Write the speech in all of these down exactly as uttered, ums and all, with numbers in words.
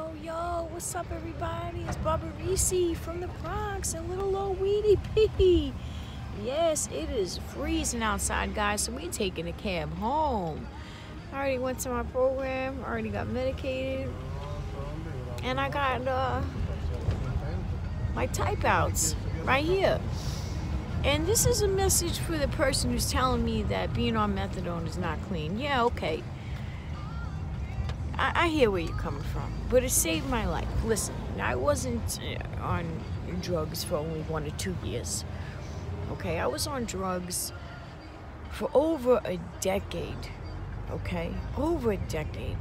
Yo, yo, what's up, everybody? It's Barbara Reese from the Bronx and little old Weedy P. Yes, it is freezing outside, guys, so we're taking a cab home. I already went to my program, already got medicated, and I got uh, my type outs right here. And this is a message for the person who's telling me that being on methadone is not clean. Yeah, okay. I, I hear where you're coming from, but it saved my life. Listen, I wasn't on drugs for only one or two years. Okay, I was on drugs for over a decade. Okay, over a decade.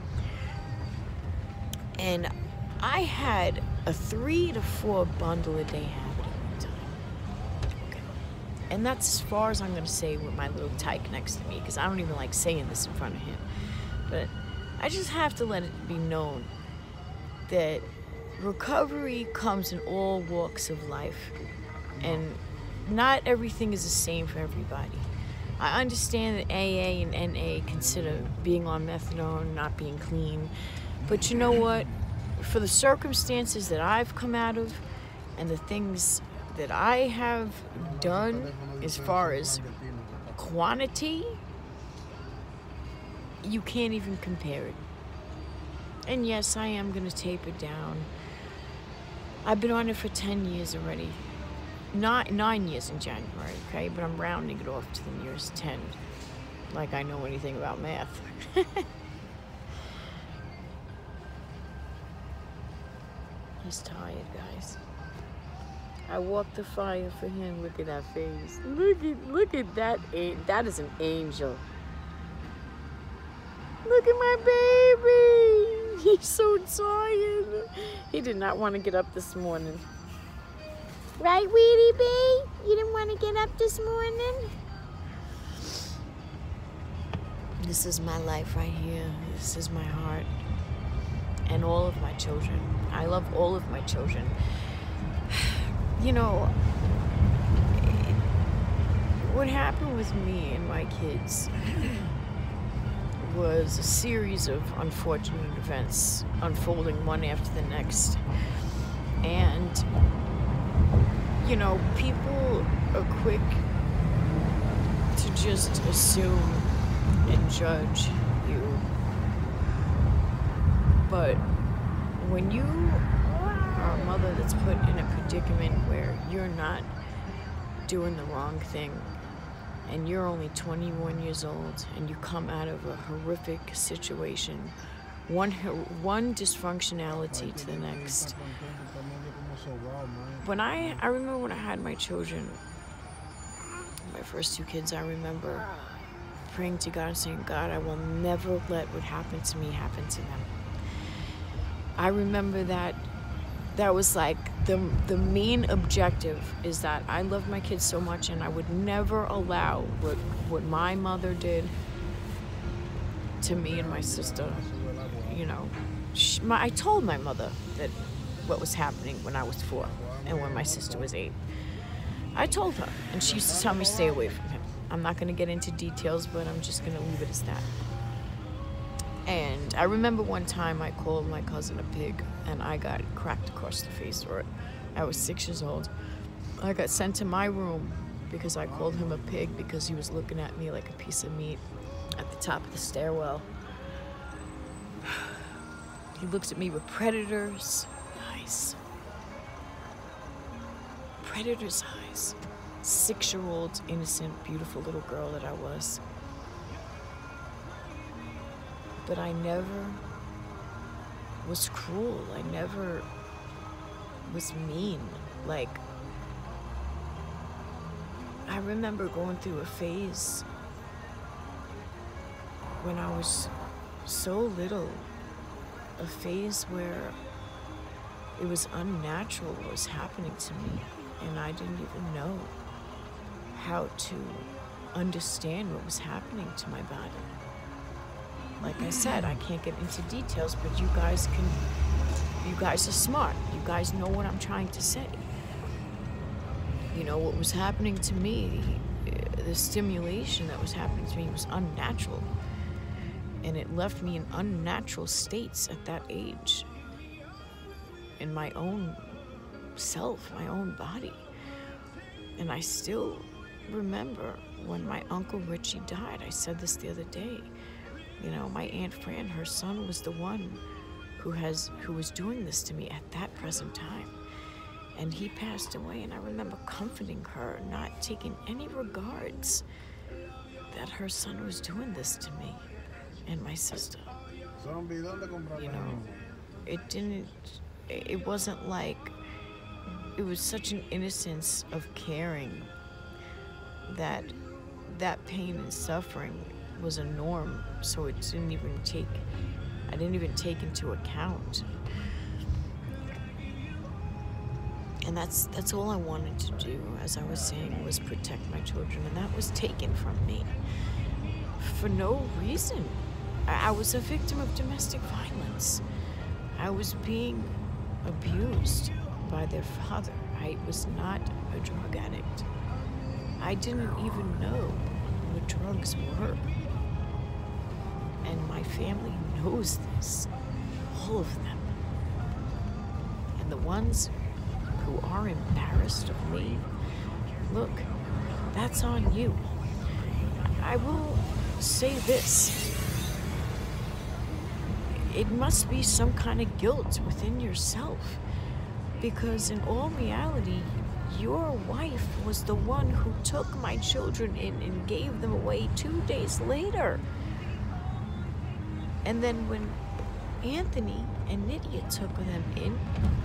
And I had a three to four bundle a day habit at the time. Okay, and that's as far as I'm gonna say with my little tyke next to me, because I don't even like saying this in front of him. But I just have to let it be known that recovery comes in all walks of life, and not everything is the same for everybody. I understand that A A and N A consider being on methadone not being clean, but you know what? For the circumstances that I've come out of and the things that I have done as far as quantity, you can't even compare it. And yes, I am gonna taper down. I've been on it for ten years already. Nine, nine years in January, okay? But I'm rounding it off to the nearest ten. Like I know anything about math. He's tired, guys. I walked the fire for him. Look at that face. Look at, look at that. That is an angel. Look at my baby. He's so tired. He did not want to get up this morning. Right, Weedy B? You didn't want to get up this morning? This is my life right here. This is my heart. And all of my children. I love all of my children. You know, what happened with me and my kids was a series of unfortunate events unfolding one after the next. And you know, people are quick to just assume and judge you. But when you are a mother that's put in a predicament where you're not doing the wrong thing, and you're only twenty-one years old, and you come out of a horrific situation, one, one dysfunctionality to the next. When I, I remember when I had my children, my first two kids, I remember praying to God and saying, God, I will never let what happened to me happen to them. I remember that that was like the, the main objective is that I love my kids so much, and I would never allow what, what my mother did to me and my sister. You know, she, my, I told my mother that what was happening when I was four and when my sister was eight. I told her, and she used to tell me stay away from him. I'm not going to get into details, but I'm just going to leave it as that. And I remember one time I called my cousin a pig, and I got cracked across the face for it. I was six years old. I got sent to my room because I called him a pig because he was looking at me like a piece of meat at the top of the stairwell. He looks at me with predators. Eyes. Predator's eyes. Six-year-old, innocent, beautiful little girl that I was. But I never was cruel. I never was mean. Like, I remember going through a phase when I was so little, a phase where it was unnatural what was happening to me, and I didn't even know how to understand what was happening to my body. Like I said, I can't get into details, but you guys can, you guys are smart. You guys know what I'm trying to say. You know, what was happening to me, the stimulation that was happening to me was unnatural. And it left me in unnatural states at that age. in my own self, my own body. And I still remember when my Uncle Richie died. I said this the other day. You know, my Aunt Fran, her son, was the one who has who was doing this to me at that present time. And he passed away, and I remember comforting her, not taking any regards that her son was doing this to me and my sister. You know, it didn't, it wasn't like, it was such an innocence of caring that that pain and suffering was a norm, so it didn't even take, I didn't even take into account. And that's that's all I wanted to do, as I was saying, was protect my children, and that was taken from me for no reason. I, I was a victim of domestic violence. I was being abused by their father. I was not a drug addict. I didn't even know what drugs were. And my family knows this, all of them. And the ones who are embarrassed of me, look, that's on you. I will say this. It must be some kind of guilt within yourself, because in all reality, your wife was the one who took my children in and gave them away two days later. And then when Anthony and Nydia took them in,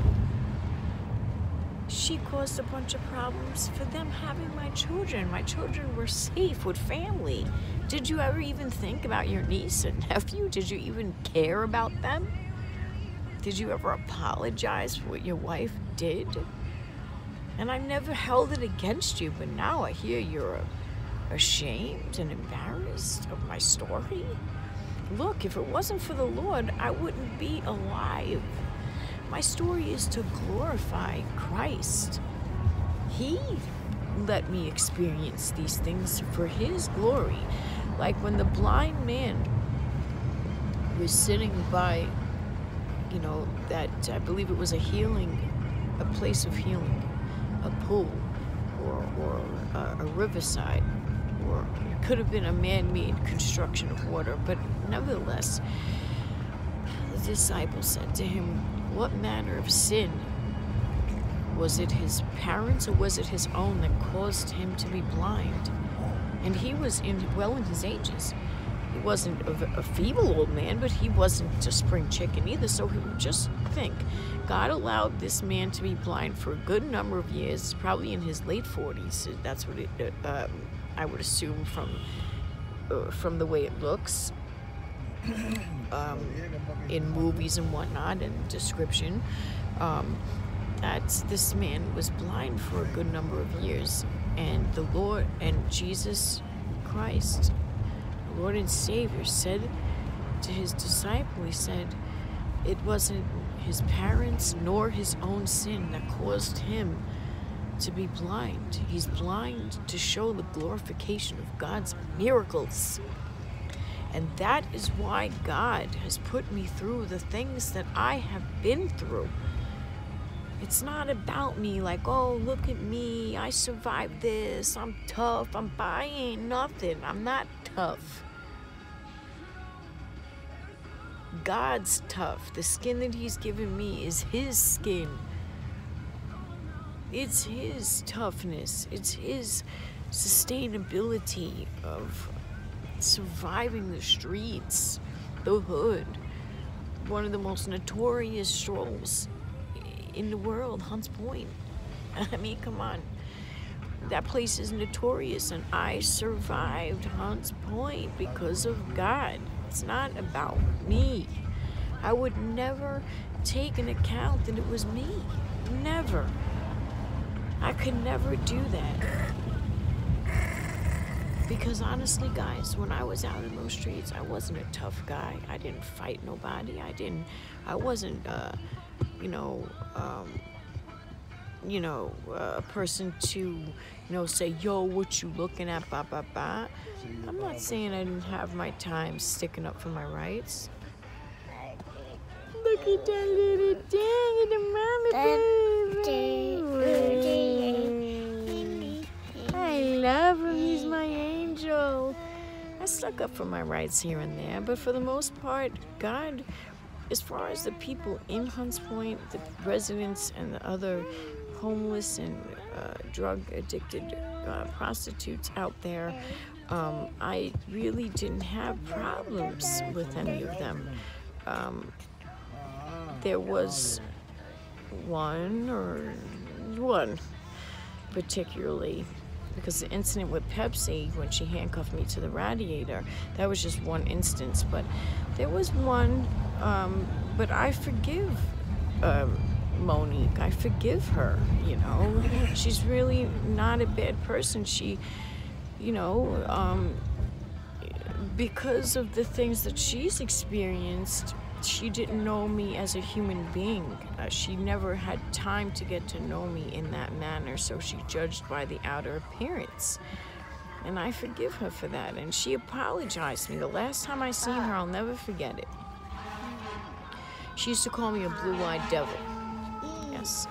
she caused a bunch of problems for them having my children. My children were safe with family. Did you ever even think about your niece and nephew? Did you even care about them? Did you ever apologize for what your wife did? And I never held it against you, but now I hear you're ashamed and embarrassed of my story. Look, if it wasn't for the Lord, I wouldn't be alive. My story is to glorify Christ. He let me experience these things for His glory. Like when the blind man was sitting by, you know, that, I believe it was a healing, a place of healing, a pool, or, or uh, a riverside, or it could have been a man-made construction of water, but nevertheless, the disciple said to him, what manner of sin? Was it his parents or was it his own that caused him to be blind? And he was in well in his ages. He wasn't a, a feeble old man, but he wasn't a spring chicken either. So he would just think, God allowed this man to be blind for a good number of years, probably in his late forties. That's what it, uh, um, I would assume from uh, from the way it looks. Um, in movies and whatnot and description, um, that this man was blind for a good number of years, and the Lord and Jesus Christ, the Lord and Savior, said to his disciple, he said, it wasn't his parents nor his own sin that caused him to be blind. He's blind to show the glorification of God's miracles. And that is why God has put me through the things that I have been through. It's not about me like, oh, look at me, I survived this, I'm tough, I'm I ain't nothing, I'm not tough. God's tough. The skin that He's given me is His skin. It's His toughness. It's His sustainability of surviving the streets, the hood, one of the most notorious strolls in the world, Hunts Point. I mean, come on. That place is notorious, and I survived Hunts Point because of God. It's not about me. I would never take an account that it was me. Never. I could never do that. Because honestly, guys, when I was out in those streets, I wasn't a tough guy. I didn't fight nobody. I didn't, I wasn't, uh, you know, um, you know, uh, a person to, you know, say, yo, what you looking at, ba, ba, ba. I'm not saying I didn't have my time sticking up for my rights. Look at that little dang little mommy baby. I love him. He's my angel. I stuck up for my rights here and there, but for the most part, God, as far as the people in Hunts Point, the residents and the other homeless and uh, drug-addicted uh, prostitutes out there, um, I really didn't have problems with any of them. Um, there was one or one particularly, because the incident with Pepsi, when she handcuffed me to the radiator, that was just one instance. But there was one, um, but I forgive um, Monique. I forgive her, you know. She's really not a bad person. She, you know, um, because of the things that she's experienced, she didn't know me as a human being. Uh, she never had time to get to know me in that manner, so she judged by the outer appearance. And I forgive her for that. And she apologized to me. The last time I seen her, I'll never forget it. She used to call me a blue-eyed devil. Yes.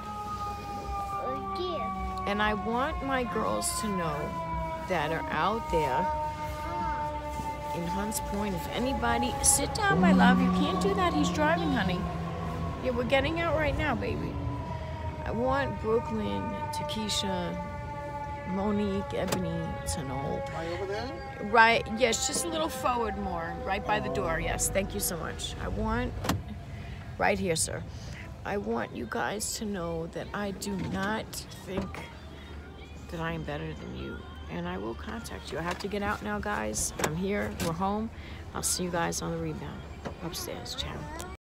And I want my girls to know that are out there in Hunts Point, if anybody, sit down, my love. You can't do that. He's driving, honey. Yeah, we're getting out right now, baby. I want Brooklyn, Takesha, Monique, Ebony to know. Am I over there? Right, yes, just a little forward more, right by the door. Yes, thank you so much. I want, right here, sir. I want you guys to know that I do not think that I am better than you. And I will contact you. I have to get out now, guys. I'm here. We're home. I'll see you guys on the rebound. Upstairs. Ciao.